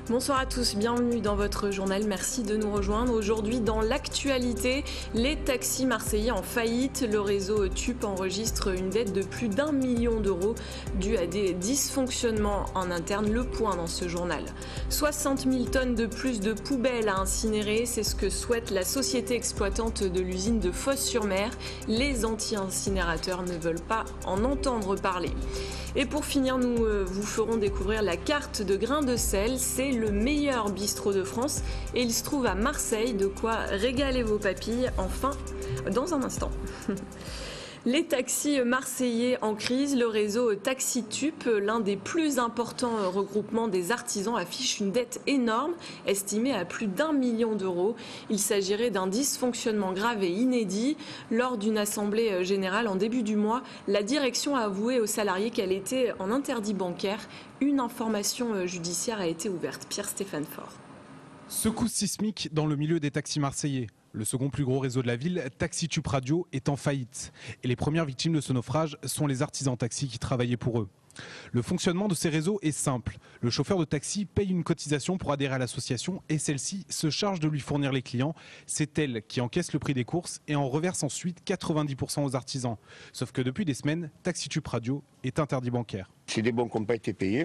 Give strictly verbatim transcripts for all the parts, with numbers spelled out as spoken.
Bonsoir à tous, bienvenue dans votre journal, merci de nous rejoindre. Aujourd'hui dans l'actualité, les taxis marseillais en faillite. Le réseau T U P enregistre une dette de plus d'un million d'euros due à des dysfonctionnements en interne. Le point dans ce journal. soixante mille tonnes de plus de poubelles à incinérer, c'est ce que souhaite la société exploitante de l'usine de Fos-sur-Mer. Les anti-incinérateurs ne veulent pas en entendre parler. Et pour finir, nous euh, vous ferons découvrir la carte de Grain de Sel. C'est le meilleur bistrot de France et il se trouve à Marseille. De quoi régaler vos papilles, enfin, dans un instant. Les taxis marseillais en crise, le réseau Taxi T U P, l'un des plus importants regroupements des artisans, affiche une dette énorme, estimée à plus d'un million d'euros. Il s'agirait d'un dysfonctionnement grave et inédit. Lors d'une assemblée générale en début du mois, la direction a avoué aux salariés qu'elle était en interdit bancaire. Une information judiciaire a été ouverte. Pierre-Stéphane Faure. Secousse sismique dans le milieu des taxis marseillais. Le second plus gros réseau de la ville, Taxi T U P Radio, est en faillite. Et les premières victimes de ce naufrage sont les artisans taxis qui travaillaient pour eux. Le fonctionnement de ces réseaux est simple. Le chauffeur de taxi paye une cotisation pour adhérer à l'association et celle-ci se charge de lui fournir les clients. C'est elle qui encaisse le prix des courses et en reverse ensuite quatre-vingt-dix pour cent aux artisans. Sauf que depuis des semaines, Taxi T U P Radio est interdit bancaire. C'est des bons qui n'ont pas été payés.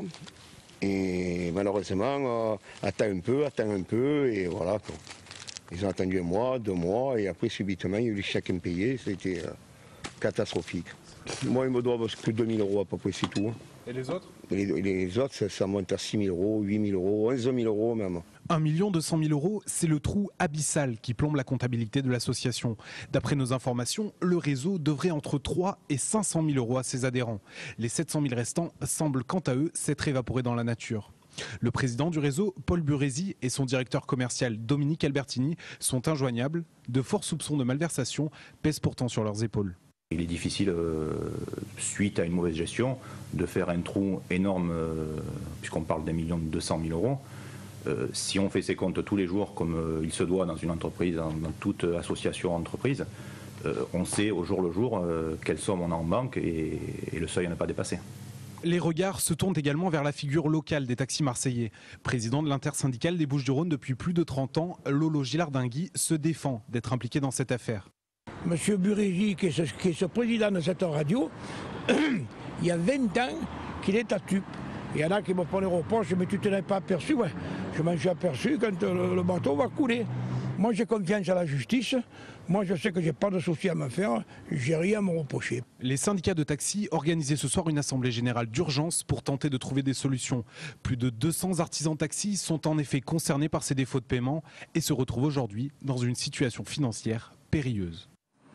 Et malheureusement, euh, attends un peu, attends un peu, et voilà quoi. Ils ont attendu un mois, deux mois, et après subitement, il y a eu les chèques impayés, c'était euh, catastrophique. Moi, ils me doivent plus de deux mille euros à peu près, c'est tout. Et les autres les, les autres, ça, ça monte à six mille euros, huit mille euros, onze mille euros même. un million deux cent mille euros, c'est le trou abyssal qui plombe la comptabilité de l'association. D'après nos informations, le réseau devrait entre trois et cinq cent mille euros à ses adhérents. Les sept cent mille restants semblent quant à eux s'être évaporés dans la nature. Le président du réseau, Paul Burési, et son directeur commercial, Dominique Albertini, sont injoignables. De forts soupçons de malversation pèsent pourtant sur leurs épaules. Il est difficile, euh, suite à une mauvaise gestion, de faire un trou énorme, euh, puisqu'on parle d'un million deux cent mille euros. Euh, si on fait ses comptes tous les jours, comme euh, il se doit dans une entreprise, dans, dans toute association entreprise, euh, on sait au jour le jour euh, quelle somme on a en banque et, et le seuil à ne pas dépasser. Les regards se tournent également vers la figure locale des taxis marseillais. Président de l'intersyndicale des Bouches-du-Rhône depuis plus de trente ans, Lolo Gilardingui se défend d'être impliqué dans cette affaire. Monsieur Burési, qui est, ce, qui est ce président de cette radio, il y a vingt ans qu'il est à T U P. Il y en a qui me prennent les reproches, mais tu ne t'en es pas aperçu. Ouais. Je m'en suis aperçu quand le, le bateau va couler. Moi, j'ai confiance à la justice. Moi, je sais que je n'ai pas de soucis à me faire. Je n'ai rien à me reprocher. Les syndicats de taxi organisaient ce soir une assemblée générale d'urgence pour tenter de trouver des solutions. Plus de deux cents artisans taxis sont en effet concernés par ces défauts de paiement et se retrouvent aujourd'hui dans une situation financière périlleuse.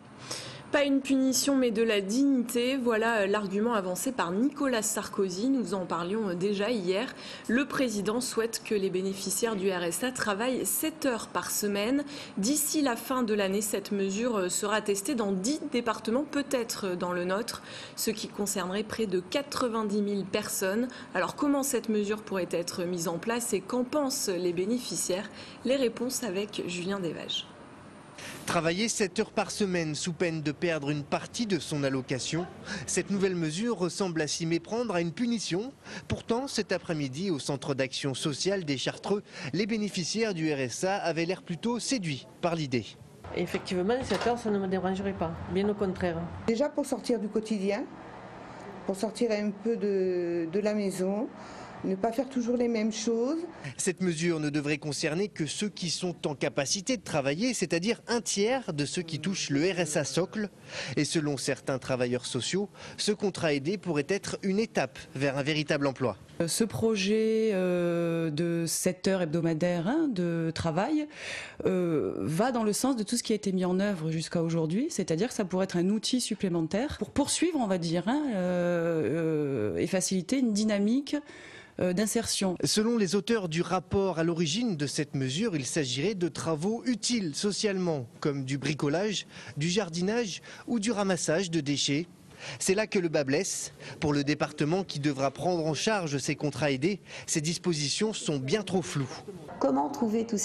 Pas une punition mais de la dignité, voilà l'argument avancé par Nicolas Sarkozy. Nous en parlions déjà hier. Le président souhaite que les bénéficiaires du R S A travaillent sept heures par semaine. D'ici la fin de l'année, cette mesure sera testée dans dix départements, peut-être dans le nôtre, ce qui concernerait près de quatre-vingt-dix mille personnes. Alors comment cette mesure pourrait être mise en place et qu'en pensent les bénéficiaires? Les réponses avec Julien Desvages. Travailler sept heures par semaine sous peine de perdre une partie de son allocation, cette nouvelle mesure ressemble à s'y méprendre à une punition. Pourtant, cet après-midi, au centre d'action sociale des Chartreux, les bénéficiaires du R S A avaient l'air plutôt séduits par l'idée. Effectivement, sept heures, ça ne me dérangerait pas, bien au contraire. Déjà pour sortir du quotidien, pour sortir un peu de, de la maison, ne pas faire toujours les mêmes choses. Cette mesure ne devrait concerner que ceux qui sont en capacité de travailler, c'est-à-dire un tiers de ceux qui touchent le R S A socle. Et selon certains travailleurs sociaux, ce contrat aidé pourrait être une étape vers un véritable emploi. Ce projet euh, de sept heures hebdomadaires hein, de travail euh, va dans le sens de tout ce qui a été mis en œuvre jusqu'à aujourd'hui, c'est-à-dire que ça pourrait être un outil supplémentaire pour poursuivre, on va dire, hein, euh, euh, et faciliter une dynamique d'insertion. Selon les auteurs du rapport à l'origine de cette mesure, il s'agirait de travaux utiles socialement, comme du bricolage, du jardinage ou du ramassage de déchets. C'est là que le bât blesse. Pour le département qui devra prendre en charge ces contrats aidés, ces dispositions sont bien trop floues. Comment trouver tous ces emplois ?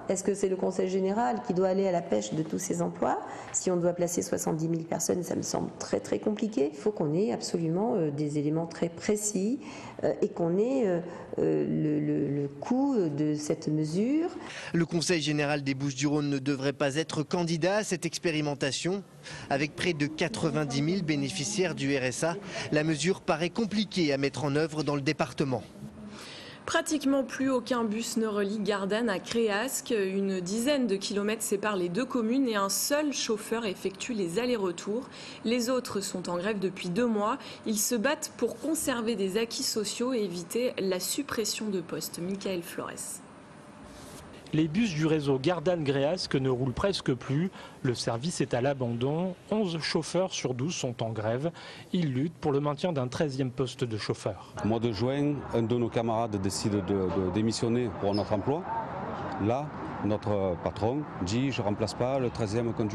Est-ce que c'est le Conseil général qui doit aller à la pêche de tous ces emplois? Si on doit placer soixante-dix mille personnes, ça me semble très très compliqué. Il faut qu'on ait absolument euh, des éléments très précis euh, et qu'on ait euh, le, le, le coût de cette mesure. Le Conseil général des Bouches-du-Rhône ne devrait pas être candidat à cette expérimentation. Avec près de quatre-vingt-dix mille bénéficiaires du R S A, la mesure paraît compliquée à mettre en œuvre dans le département. Pratiquement plus aucun bus ne relie Gardanne à Créasque. Une dizaine de kilomètres séparent les deux communes et un seul chauffeur effectue les allers-retours. Les autres sont en grève depuis deux mois. Ils se battent pour conserver des acquis sociaux et éviter la suppression de postes. Michael Flores. Les bus du réseau Gardanne-Créasque ne roulent presque plus. Le service est à l'abandon. onze chauffeurs sur douze sont en grève. Ils luttent pour le maintien d'un treizième poste de chauffeur. Au mois de juin, un de nos camarades décide de, de démissionner pour notre emploi. Là, notre patron dit « je ne remplace pas le treizième conducteur ».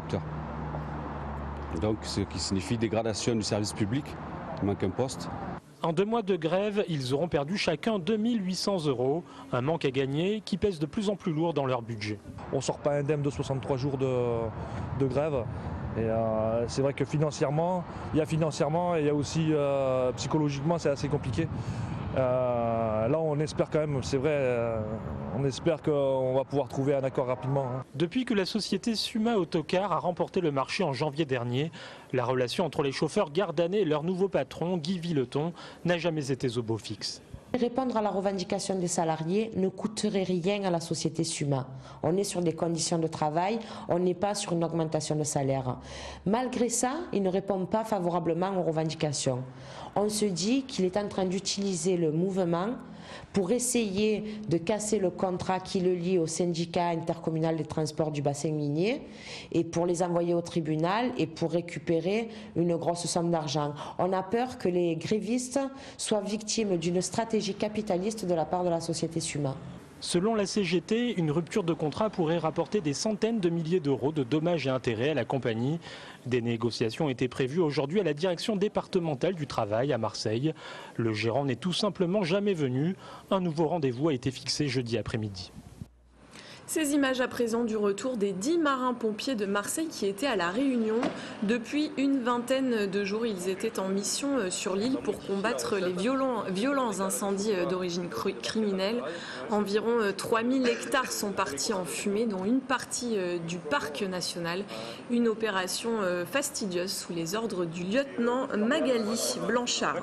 Donc, ce qui signifie dégradation du service public. Il manque un poste. En deux mois de grève, ils auront perdu chacun deux mille huit cents euros, un manque à gagner qui pèse de plus en plus lourd dans leur budget. On ne sort pas indemne de soixante-trois jours de, de grève. Et euh, c'est vrai que financièrement, il y a financièrement et il y a aussi euh, psychologiquement, c'est assez compliqué. Euh, là, on espère quand même, c'est vrai, euh, on espère qu'on va pouvoir trouver un accord rapidement. Hein. Depuis que la société Suma Autocar a remporté le marché en janvier dernier, la relation entre les chauffeurs gardanais et leur nouveau patron, Guy Villeton, n'a jamais été au beau fixe. Répondre à la revendication des salariés ne coûterait rien à la société Suma. On est sur des conditions de travail, on n'est pas sur une augmentation de salaire. Malgré ça, il ne répond pas favorablement aux revendications. On se dit qu'il est en train d'utiliser le mouvement pour essayer de casser le contrat qui le lie au syndicat intercommunal des transports du bassin minier et pour les envoyer au tribunal et pour récupérer une grosse somme d'argent. On a peur que les grévistes soient victimes d'une stratégie capitaliste de la part de la société Suma. Selon la C G T, une rupture de contrat pourrait rapporter des centaines de milliers d'euros de dommages et intérêts à la compagnie. Des négociations étaient prévues aujourd'hui à la direction départementale du travail à Marseille. Le gérant n'est tout simplement jamais venu. Un nouveau rendez-vous a été fixé jeudi après-midi. Ces images à présent du retour des dix marins-pompiers de Marseille qui étaient à La Réunion. Depuis une vingtaine de jours, ils étaient en mission sur l'île pour combattre les violents, violents incendies d'origine criminelle. Environ trois mille hectares sont partis en fumée, dont une partie du parc national. Une opération fastidieuse sous les ordres du lieutenant Magali Blanchard.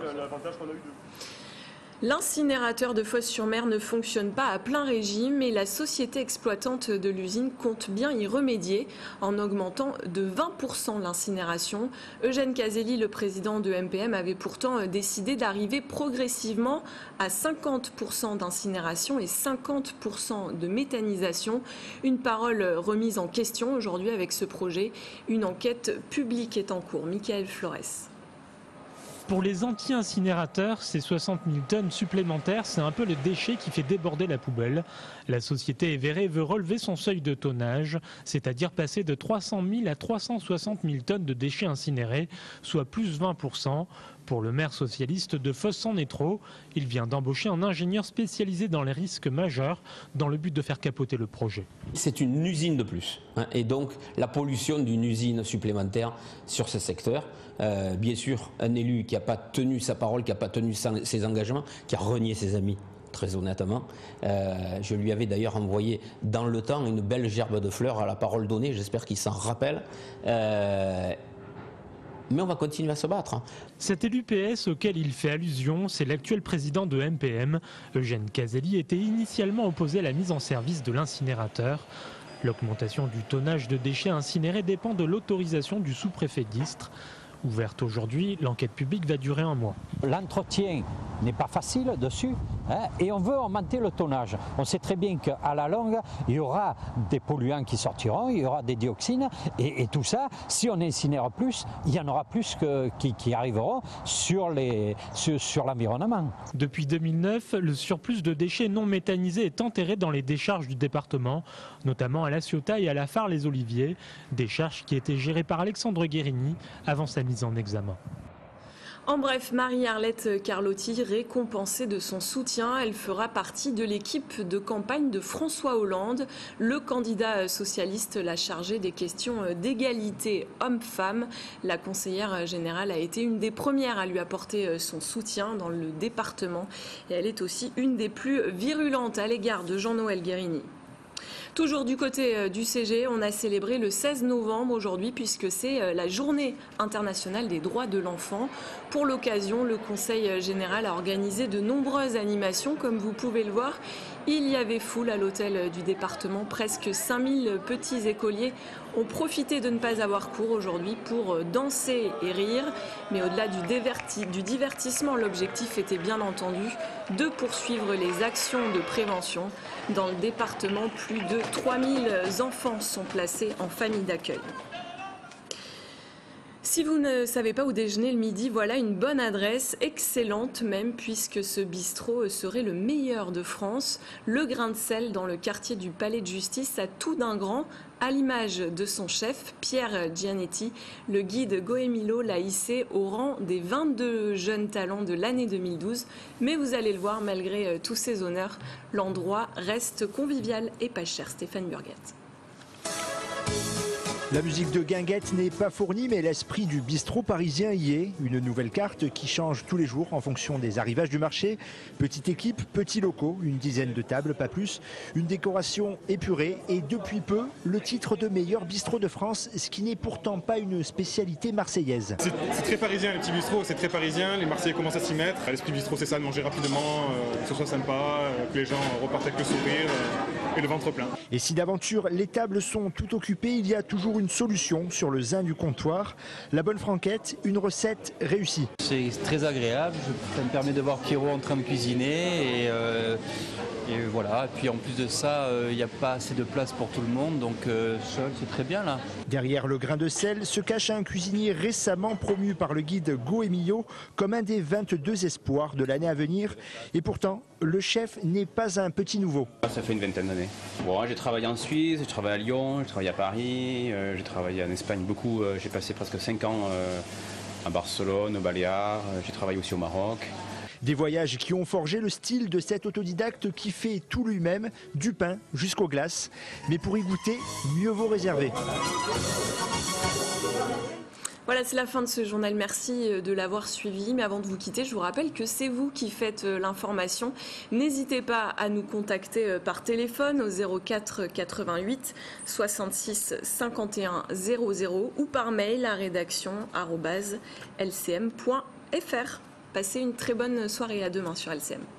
L'incinérateur de Fos-sur-Mer ne fonctionne pas à plein régime et la société exploitante de l'usine compte bien y remédier en augmentant de vingt pour cent l'incinération. Eugène Caselli, le président de M P M, avait pourtant décidé d'arriver progressivement à cinquante pour cent d'incinération et cinquante pour cent de méthanisation. Une parole remise en question aujourd'hui avec ce projet. Une enquête publique est en cours. Michael Flores. Pour les anti-incinérateurs, ces soixante mille tonnes supplémentaires, c'est un peu le déchet qui fait déborder la poubelle. La société Everest veut relever son seuil de tonnage, c'est-à-dire passer de trois cent mille à trois cent soixante mille tonnes de déchets incinérés, soit plus vingt pour cent. Pour le maire socialiste de Fos-en-Étreau, il vient d'embaucher un ingénieur spécialisé dans les risques majeurs dans le but de faire capoter le projet. C'est une usine de plus, hein, et donc la pollution d'une usine supplémentaire sur ce secteur. Euh, bien sûr, un élu qui n'a pas tenu sa parole, qui n'a pas tenu ses engagements, qui a renié ses amis, très honnêtement. Euh, je lui avais d'ailleurs envoyé dans le temps une belle gerbe de fleurs à la parole donnée, j'espère qu'il s'en rappelle. Euh, Mais on va continuer à se battre. Cet élu P S auquel il fait allusion, c'est l'actuel président de M P M. Eugène Caselli était initialement opposé à la mise en service de l'incinérateur. L'augmentation du tonnage de déchets incinérés dépend de l'autorisation du sous-préfet d'Istres. Ouverte aujourd'hui, l'enquête publique va durer un mois. L'entretien n'est pas facile dessus, hein, et on veut augmenter le tonnage. On sait très bien qu'à la longue, il y aura des polluants qui sortiront, il y aura des dioxines, et, et tout ça, si on incinère plus, il y en aura plus que, qui, qui arriveront sur, les, sur, sur l'environnement. Depuis deux mille neuf, le surplus de déchets non méthanisés est enterré dans les décharges du département, notamment à La Ciotat et à la Phare-les-Oliviers, décharges qui étaient gérées par Alexandre Guérini avant sa mise en examen. En bref, Marie-Arlette Carlotti, récompensée de son soutien, elle fera partie de l'équipe de campagne de François Hollande. Le candidat socialiste l'a chargé des questions d'égalité homme-femme. La conseillère générale a été une des premières à lui apporter son soutien dans le département. Et elle est aussi une des plus virulentes à l'égard de Jean-Noël Guérini. Toujours du côté du C G, on a célébré le seize novembre aujourd'hui puisque c'est la journée internationale des droits de l'enfant. Pour l'occasion, le Conseil général a organisé de nombreuses animations. Comme vous pouvez le voir, il y avait foule à l'hôtel du département. Presque cinq mille petits écoliers ont profité de ne pas avoir cours aujourd'hui pour danser et rire. Mais au-delà du, du divertissement, l'objectif était bien entendu de poursuivre les actions de prévention. Dans le département, plus de trois mille enfants sont placés en famille d'accueil. Si vous ne savez pas où déjeuner le midi, voilà une bonne adresse, excellente même, puisque ce bistrot serait le meilleur de France. Le Grain de Sel, dans le quartier du Palais de Justice, a tout d'un grand. À l'image de son chef, Pierre Gianetti, le guide Goemilo l'a hissé au rang des vingt-deux jeunes talents de l'année deux mille douze. Mais vous allez le voir, malgré tous ces honneurs, l'endroit reste convivial et pas cher. Stéphane Burguette. La musique de guinguette n'est pas fournie, mais l'esprit du bistrot parisien y est. Une nouvelle carte qui change tous les jours en fonction des arrivages du marché. Petite équipe, petits locaux, une dizaine de tables, pas plus. Une décoration épurée et depuis peu, le titre de meilleur bistrot de France, ce qui n'est pourtant pas une spécialité marseillaise. C'est très parisien les petits bistrots, c'est très parisien. Les Marseillais commencent à s'y mettre. L'esprit bistrot, c'est ça, de manger rapidement, euh, que ce soit sympa, euh, que les gens repartent avec le sourire euh, et le ventre plein. Et si d'aventure les tables sont toutes occupées, il y a toujours une solution sur le zin du comptoir. La bonne franquette, une recette réussie. C'est très agréable, ça me permet de voir Pierrot en train de cuisiner et, euh, et voilà. Et puis en plus de ça, il euh, n'y a pas assez de place pour tout le monde, donc euh, seul c'est très bien là. Derrière le grain de sel se cache un cuisinier récemment promu par le guide Goemilo comme un des vingt-deux espoirs de l'année à venir. Et pourtant, le chef n'est pas un petit nouveau. Ça fait une vingtaine d'années. Bon, j'ai travaillé en Suisse, j'ai travaillé à Lyon, j'ai travaillé à Paris, euh, j'ai travaillé en Espagne beaucoup. Euh, j'ai passé presque cinq ans euh, à Barcelone, aux Baléares, euh, j'ai travaillé aussi au Maroc. Des voyages qui ont forgé le style de cet autodidacte qui fait tout lui-même, du pain jusqu'aux glaces. Mais pour y goûter, mieux vaut réserver. Voilà, c'est la fin de ce journal. Merci de l'avoir suivi. Mais avant de vous quitter, je vous rappelle que c'est vous qui faites l'information. N'hésitez pas à nous contacter par téléphone au zéro quatre quatre-vingt-huit soixante-six cinquante et un zéro zéro ou par mail à rédaction arobase l c m point f r. Passez une très bonne soirée. À demain sur L C M.